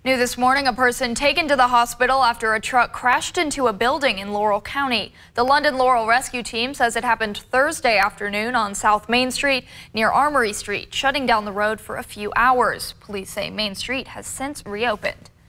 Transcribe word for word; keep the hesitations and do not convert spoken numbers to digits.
New this morning, a person taken to the hospital after a truck crashed into a building in Laurel County. The London Laurel Rescue Team says it happened Thursday afternoon on South Main Street near Armory Street, shutting down the road for a few hours. Police say Main Street has since reopened.